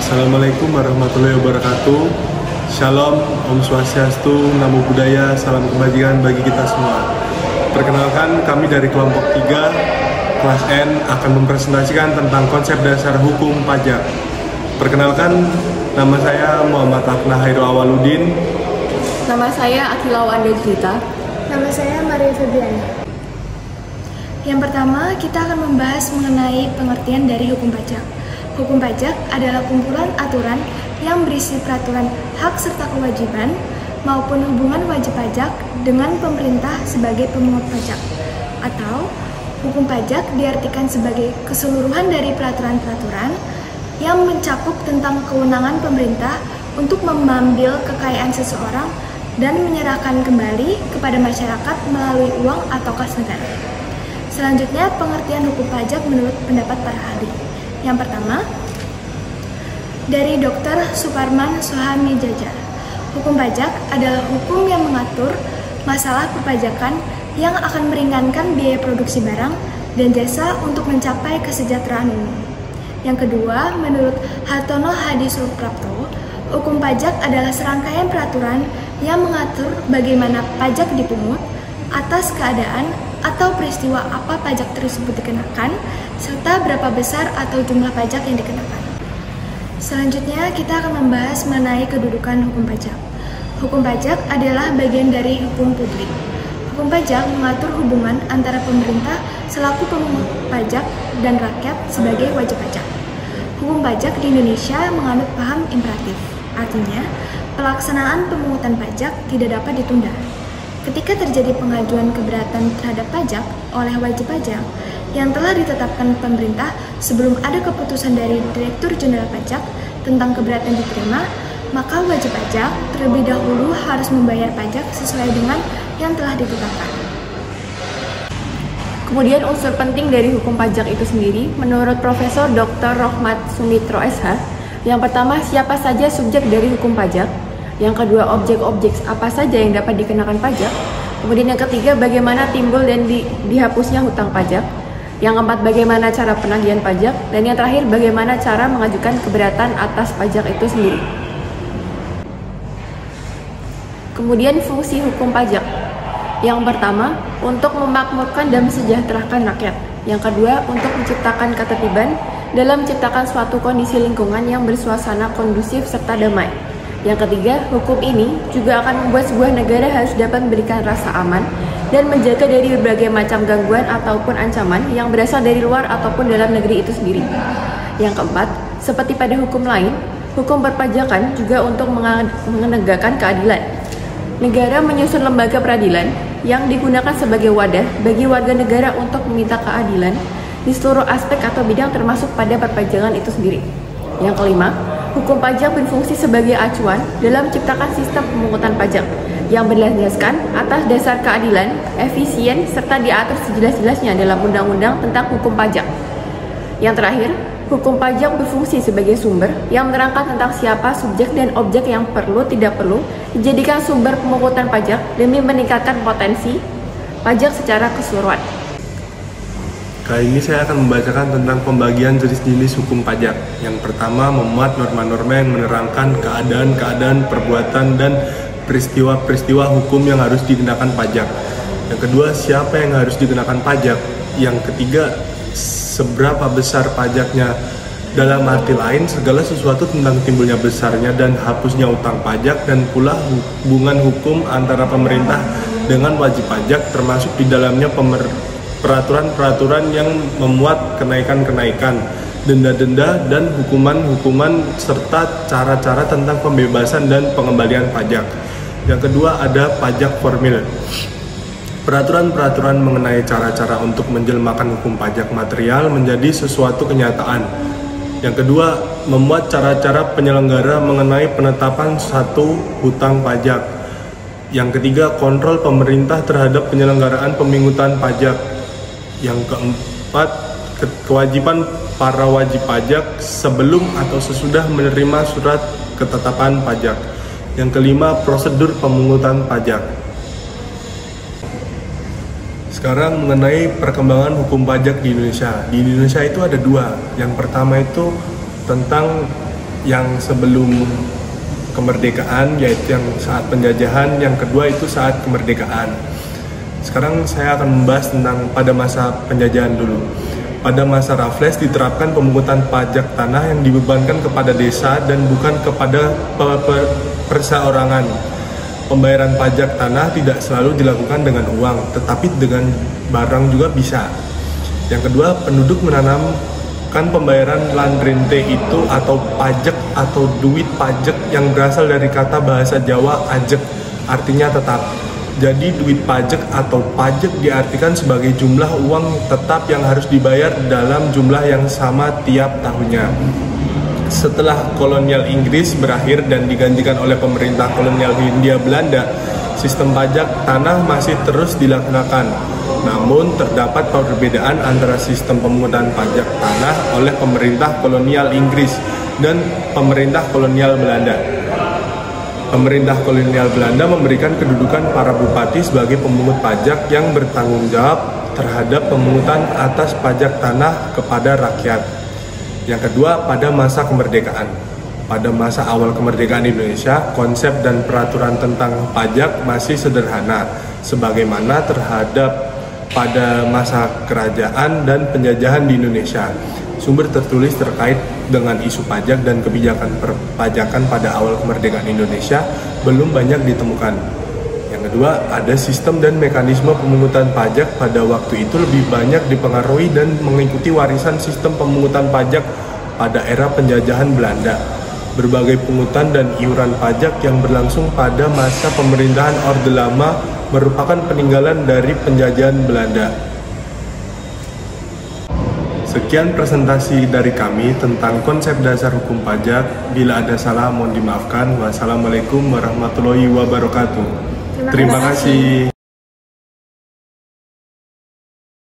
Assalamualaikum warahmatullahi wabarakatuh. Shalom, Om Swastiastu, Namo Buddhaya, salam kebajikan bagi kita semua. Perkenalkan, kami dari kelompok 3 kelas N akan mempresentasikan tentang konsep dasar hukum pajak. Perkenalkan, nama saya Muhammad Akna Hairul Awaludin. Nama saya Akila Wanda Jita. Nama saya Maria Febriana. Yang pertama, kita akan membahas mengenai pengertian dari hukum pajak. Hukum pajak adalah kumpulan aturan yang berisi peraturan hak serta kewajiban maupun hubungan wajib pajak dengan pemerintah sebagai pemungut pajak. Atau, hukum pajak diartikan sebagai keseluruhan dari peraturan-peraturan yang mencakup tentang kewenangan pemerintah untuk mengambil kekayaan seseorang dan menyerahkan kembali kepada masyarakat melalui uang atau kas negara. Selanjutnya, pengertian hukum pajak menurut pendapat para ahli. Yang pertama, dari Dr. Suparman Sohami Jajar, hukum pajak adalah hukum yang mengatur masalah perpajakan yang akan meringankan biaya produksi barang dan jasa untuk mencapai kesejahteraan umum. Yang kedua, menurut Hartono Hadi Suprapto, hukum pajak adalah serangkaian peraturan yang mengatur bagaimana pajak dipungut, atas keadaan atau peristiwa apa pajak tersebut dikenakan, serta berapa besar atau jumlah pajak yang dikenakan. Selanjutnya, kita akan membahas mengenai kedudukan hukum pajak. Hukum pajak adalah bagian dari hukum publik. Hukum pajak mengatur hubungan antara pemerintah selaku pemungut pajak dan rakyat sebagai wajib pajak. Hukum pajak di Indonesia menganut paham imperatif, artinya pelaksanaan pemungutan pajak tidak dapat ditunda. Ketika terjadi pengajuan keberatan terhadap pajak oleh wajib pajak yang telah ditetapkan pemerintah sebelum ada keputusan dari Direktur Jenderal Pajak tentang keberatan diterima, maka wajib pajak terlebih dahulu harus membayar pajak sesuai dengan yang telah ditetapkan. Kemudian unsur penting dari hukum pajak itu sendiri, menurut Profesor Dr. Rohmat Sumitro SH, yang pertama, siapa saja subjek dari hukum pajak. Yang kedua, objek-objek apa saja yang dapat dikenakan pajak. Kemudian yang ketiga, bagaimana timbul dan dihapusnya hutang pajak. Yang keempat, bagaimana cara penagihan pajak. Dan yang terakhir, bagaimana cara mengajukan keberatan atas pajak itu sendiri. Kemudian fungsi hukum pajak. Yang pertama, untuk memakmurkan dan mesejahterakan rakyat. Yang kedua, untuk menciptakan ketertiban dalam menciptakan suatu kondisi lingkungan yang bersuasana kondusif serta damai. Yang ketiga, hukum ini juga akan membuat sebuah negara harus dapat memberikan rasa aman dan menjaga dari berbagai macam gangguan ataupun ancaman yang berasal dari luar ataupun dalam negeri itu sendiri. Yang keempat, seperti pada hukum lain, hukum perpajakan juga untuk menegakkan keadilan. Negara menyusun lembaga peradilan yang digunakan sebagai wadah bagi warga negara untuk meminta keadilan di seluruh aspek atau bidang termasuk pada perpajakan itu sendiri. Yang kelima, hukum pajak berfungsi sebagai acuan dalam menciptakan sistem pemungutan pajak yang berlandaskan atas dasar keadilan, efisien, serta diatur sejelas-jelasnya dalam undang-undang tentang hukum pajak. Yang terakhir, hukum pajak berfungsi sebagai sumber yang menerangkan tentang siapa subjek dan objek yang perlu tidak perlu dijadikan sumber pemungutan pajak demi meningkatkan potensi pajak secara keseluruhan. Kali ini saya akan membacakan tentang pembagian jenis-jenis hukum pajak. Yang pertama, memuat norma-norma yang menerangkan keadaan-keadaan, perbuatan, dan peristiwa-peristiwa hukum yang harus dikenakan pajak. Yang kedua, siapa yang harus dikenakan pajak. Yang ketiga, seberapa besar pajaknya. Dalam arti lain, segala sesuatu tentang timbulnya besarnya dan hapusnya utang pajak, dan pula hubungan hukum antara pemerintah dengan wajib pajak, termasuk di dalamnya peraturan-peraturan yang memuat kenaikan-kenaikan, denda-denda, dan hukuman-hukuman, serta cara-cara tentang pembebasan dan pengembalian pajak. Yang kedua, ada pajak formil. Peraturan-peraturan mengenai cara-cara untuk menjelmakan hukum pajak material menjadi sesuatu kenyataan. Yang kedua, memuat cara-cara penyelenggara mengenai penetapan satu hutang pajak. Yang ketiga, kontrol pemerintah terhadap penyelenggaraan pemungutan pajak. Yang keempat, kewajiban para wajib pajak sebelum atau sesudah menerima surat ketetapan pajak. Yang kelima, prosedur pemungutan pajak. Sekarang mengenai perkembangan hukum pajak di Indonesia. Di Indonesia itu ada dua. Yang pertama itu tentang yang sebelum kemerdekaan, yaitu yang saat penjajahan, yang kedua itu saat kemerdekaan. Sekarang saya akan membahas tentang pada masa penjajahan dulu. Pada masa Raffles diterapkan pemungutan pajak tanah yang dibebankan kepada desa dan bukan kepada perseorangan. Pembayaran pajak tanah tidak selalu dilakukan dengan uang, tetapi dengan barang juga bisa. Yang kedua, penduduk menanamkan pembayaran land rente itu atau pajak atau duit pajak yang berasal dari kata bahasa Jawa ajek, artinya tetap. Jadi duit pajak atau pajak diartikan sebagai jumlah uang tetap yang harus dibayar dalam jumlah yang sama tiap tahunnya. Setelah kolonial Inggris berakhir dan digantikan oleh pemerintah kolonial Hindia Belanda, sistem pajak tanah masih terus dilaksanakan. Namun terdapat perbedaan antara sistem pemungutan pajak tanah oleh pemerintah kolonial Inggris dan pemerintah kolonial Belanda. Pemerintah kolonial Belanda memberikan kedudukan para bupati sebagai pemungut pajak yang bertanggung jawab terhadap pemungutan atas pajak tanah kepada rakyat. Yang kedua, pada masa kemerdekaan. Pada masa awal kemerdekaan Indonesia, konsep dan peraturan tentang pajak masih sederhana, sebagaimana terhadap pada masa kerajaan dan penjajahan di Indonesia. Sumber tertulis terkait dengan isu pajak dan kebijakan perpajakan pada awal kemerdekaan Indonesia belum banyak ditemukan. Yang kedua, ada sistem dan mekanisme pemungutan pajak pada waktu itu lebih banyak dipengaruhi dan mengikuti warisan sistem pemungutan pajak pada era penjajahan Belanda. Berbagai pungutan dan iuran pajak yang berlangsung pada masa pemerintahan Orde Lama merupakan peninggalan dari penjajahan Belanda. Sekian presentasi dari kami tentang konsep dasar hukum pajak. Bila ada salah mohon dimaafkan. Wassalamualaikum warahmatullahi wabarakatuh. Terima kasih.